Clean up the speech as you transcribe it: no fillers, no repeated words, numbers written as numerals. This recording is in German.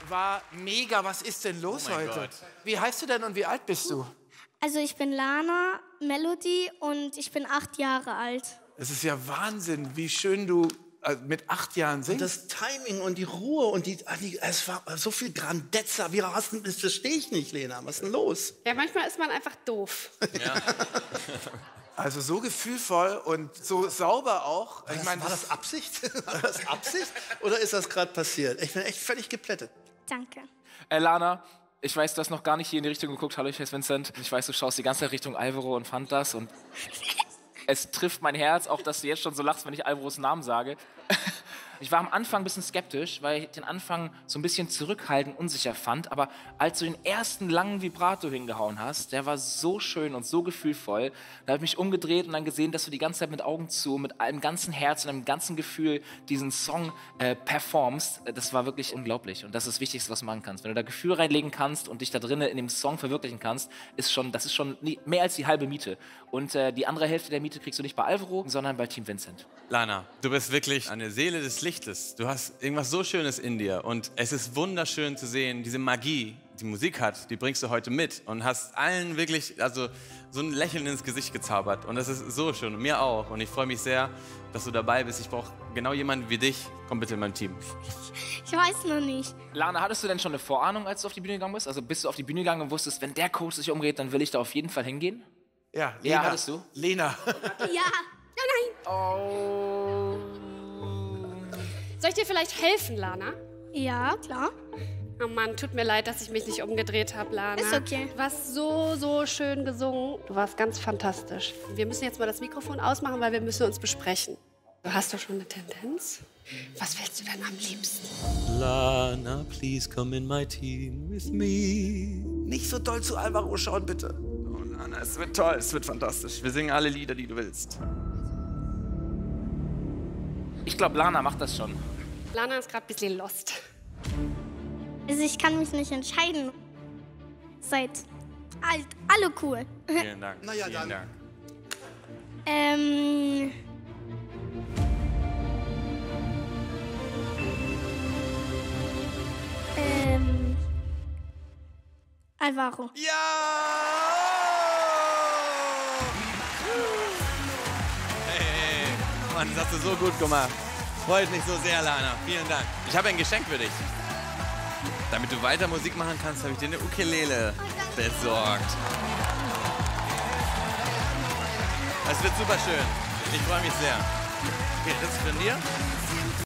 war mega. Was ist denn los Oh mein heute? Gott. Wie heißt du denn und wie alt bist du? Also ich bin Lana Melody und ich bin 8 Jahre alt. Es ist ja Wahnsinn, wie schön du mit 8 Jahren singst. Das Timing und die Ruhe und es war so viel Grandezza. Das verstehe ich nicht, Lena. Was ist denn los? Ja, manchmal ist man einfach doof. Also so gefühlvoll und so sauber auch. Ich meine, War das Absicht? War das Absicht? Oder ist das gerade passiert? Ich bin echt völlig geplättet. Danke. Lana, ich weiß, du hast noch gar nicht hier in die Richtung geguckt. Hallo, ich heiße Vincent. Ich weiß, du schaust die ganze Zeit Richtung Alvaro und Fantas und es trifft mein Herz, auch dass du jetzt schon so lachst, wenn ich Alvaros Namen sage. Ich war am Anfang ein bisschen skeptisch, weil ich den Anfang so ein bisschen zurückhaltend, unsicher fand. Aber als du den ersten langen Vibrato hingehauen hast, der war so schön und so gefühlvoll. Da habe ich mich umgedreht und dann gesehen, dass du die ganze Zeit mit Augen zu, mit einem ganzen Herz und einem ganzen Gefühl diesen Song performst. Das war wirklich unglaublich. Und das ist das Wichtigste, was du machen kannst. Wenn du da Gefühl reinlegen kannst und dich da drinnen in dem Song verwirklichen kannst, das ist schon mehr als die halbe Miete. Und die andere Hälfte der Miete kriegst du nicht bei Alvaro, sondern bei Team Vincent. Lana, du bist wirklich eine Seele des Lichtes. Du hast irgendwas so Schönes in dir und es ist wunderschön zu sehen, diese Magie, die Musik hat, die bringst du heute mit und hast allen wirklich so ein Lächeln ins Gesicht gezaubert und das ist so schön und mir auch und ich freue mich sehr, dass du dabei bist. Ich brauche genau jemanden wie dich. Komm bitte in mein Team. Ich weiß noch nicht. Lana, hattest du denn schon eine Vorahnung, als du auf die Bühne gegangen bist? Also bist du auf die Bühne gegangen und wusstest, wenn der Coach sich umdreht, dann will ich da auf jeden Fall hingehen? ja, Ja, hattest du? Lena. Ja. Oh. Soll ich dir vielleicht helfen, Lana? Ja, klar. Oh Mann, tut mir leid, dass ich mich nicht umgedreht habe, Lana. Ist okay. Du hast so schön gesungen. Du warst ganz fantastisch. Wir müssen jetzt mal das Mikrofon ausmachen, weil wir müssen uns besprechen. Du hast doch schon eine Tendenz. Was willst du denn am liebsten? Lana, please come in my team with me. Nicht so doll zu Alvaro schauen, bitte. Oh Lana, es wird toll, es wird fantastisch. Wir singen alle Lieder, die du willst. Ich glaube, Lana macht das schon. Lana ist gerade ein bisschen lost. Also ich kann mich nicht entscheiden. Seid alt, alle cool. Vielen Dank. Na ja, Vielen dann. Dank. Alvaro. Ja! Hey, Mann, das hast du so gut gemacht. Freut mich so sehr, Lana. Vielen Dank. Ich habe ein Geschenk für dich. Damit du weiter Musik machen kannst, habe ich dir eine Ukulele besorgt. Das wird super schön. Ich freue mich sehr. Okay, das ist von dir.